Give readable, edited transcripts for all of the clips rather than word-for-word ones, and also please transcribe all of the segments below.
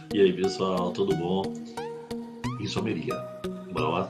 E aí, pessoal, tudo bom? Isomeria. Bora lá?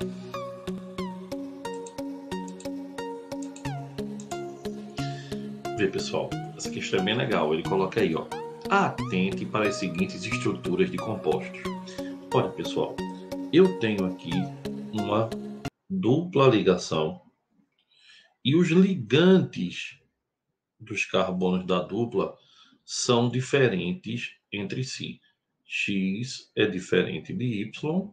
Vê, pessoal, essa questão é bem legal. Ele coloca aí, ó. Atente para as seguintes estruturas de compostos. Olha, pessoal, eu tenho aqui uma dupla ligação e os ligantes dos carbonos da dupla são diferentes entre si. X é diferente de Y,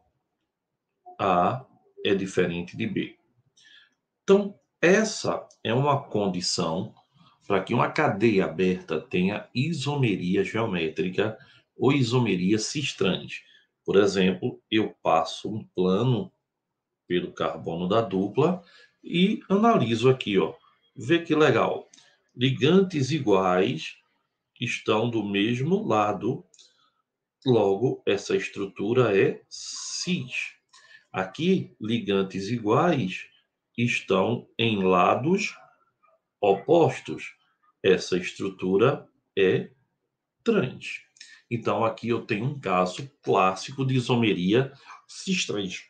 A é diferente de B. Então, essa é uma condição para que uma cadeia aberta tenha isomeria geométrica ou isomeria cis-trans. Por exemplo, eu passo um plano pelo carbono da dupla e analiso aqui, ó. Vê que legal. Ligantes iguais estão do mesmo lado, logo essa estrutura é cis. Aqui, ligantes iguais estão em lados opostos. Essa estrutura é trans. Então, aqui eu tenho um caso clássico de isomeria cis-trans,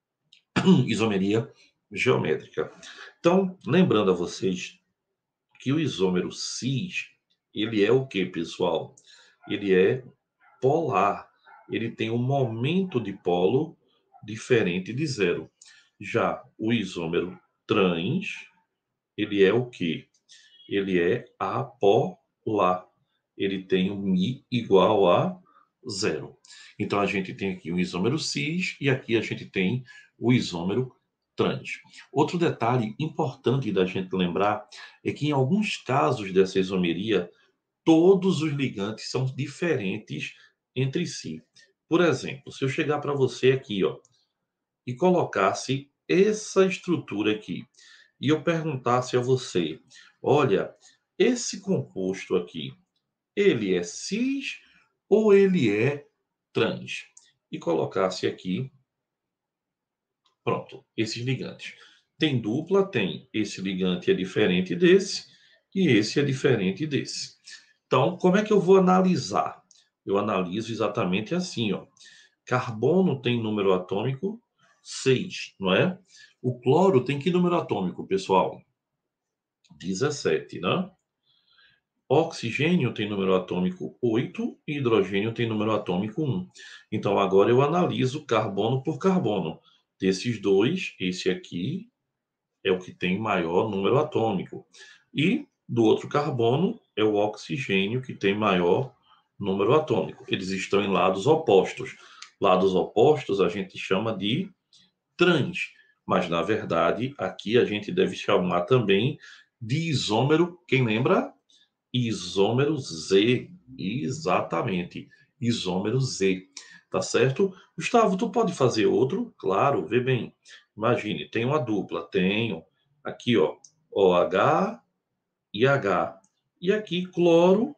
isomeria geométrica. Então, lembrando a vocês que o isômero cis, ele é o que, pessoal? Ele é polar. Ele tem um momento de polo diferente de zero. Já o isômero trans, ele é o que? Ele é apolar. Ele tem um Mi igual a zero. Então, a gente tem aqui o isômero cis e aqui a gente tem o isômero trans. Outro detalhe importante da gente lembrar é que em alguns casos dessa isomeria, todos os ligantes são diferentes entre si. Por exemplo, se eu chegar para você aqui, ó, e colocasse essa estrutura aqui, e eu perguntasse a você, olha, esse composto aqui, ele é cis ou ele é trans? E colocasse aqui, pronto, esses ligantes. Tem dupla? Tem. Esse ligante é diferente desse e esse é diferente desse. Então, como é que eu vou analisar? Eu analiso exatamente assim, ó. Carbono tem número atômico 6, não é? O cloro tem que número atômico, pessoal? 17, né? Oxigênio tem número atômico 8 e hidrogênio tem número atômico 1. Então, agora eu analiso carbono por carbono. Desses dois, esse aqui é o que tem maior número atômico. E do outro carbono é o oxigênio que tem maior número atômico. Eles estão em lados opostos. Lados opostos a gente chama de trans, mas na verdade aqui a gente deve chamar também de isômero, quem lembra? Isômero Z, exatamente, isômero Z, tá certo? Gustavo, tu pode fazer outro? Claro, vê bem. Imagine, tem uma dupla, tenho aqui, ó, OH e H, e aqui cloro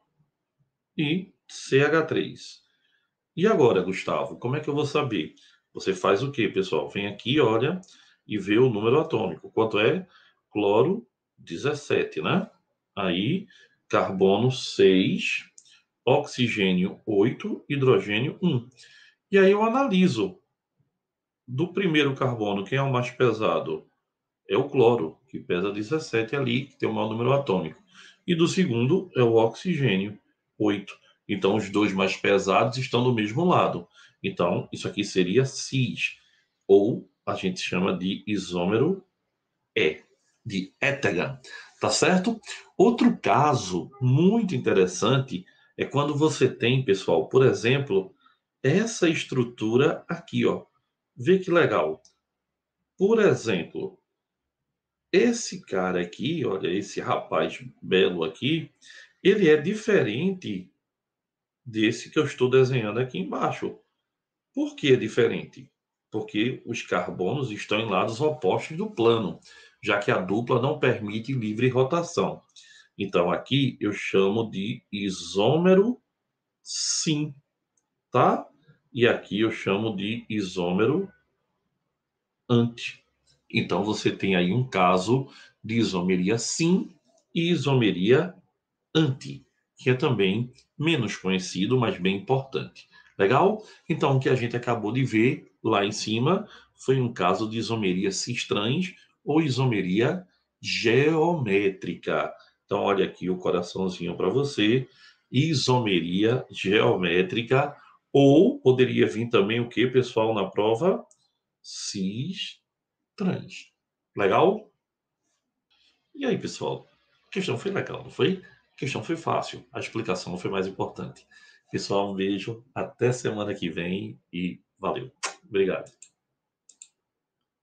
e CH3. E agora, Gustavo, como é que eu vou saber? Você faz o quê, pessoal? Vem aqui, olha, e vê o número atômico. Quanto é? Cloro 17, né? Aí, carbono 6, oxigênio 8, hidrogênio 1. E aí eu analiso. Do primeiro carbono, quem é o mais pesado? É o cloro, que pesa 17 ali, que tem o maior número atômico. E do segundo é o oxigênio, 8. Então, os dois mais pesados estão do mesmo lado. Então, isso aqui seria cis, ou a gente chama de isômero E, de éter, tá certo? Outro caso muito interessante é quando você tem, pessoal, por exemplo, essa estrutura aqui, ó. Vê que legal. Por exemplo, esse cara aqui, olha, esse rapaz belo aqui, ele é diferente desse que eu estou desenhando aqui embaixo. Por que é diferente? Porque os carbonos estão em lados opostos do plano, já que a dupla não permite livre rotação. Então aqui eu chamo de isômero sim, tá? E aqui eu chamo de isômero anti. Então você tem aí um caso de isomeria sim e isomeria anti, que é também menos conhecido, mas bem importante. Legal? Então, o que a gente acabou de ver lá em cima foi um caso de isomeria cis-trans ou isomeria geométrica. Então, olha aqui o coraçãozinho para você. Isomeria geométrica, ou poderia vir também o que, pessoal, na prova? Cis-trans. Legal? E aí, pessoal? A questão foi legal, não foi? A questão foi fácil. A explicação foi mais importante. Pessoal, um beijo. Até semana que vem e valeu. Obrigado.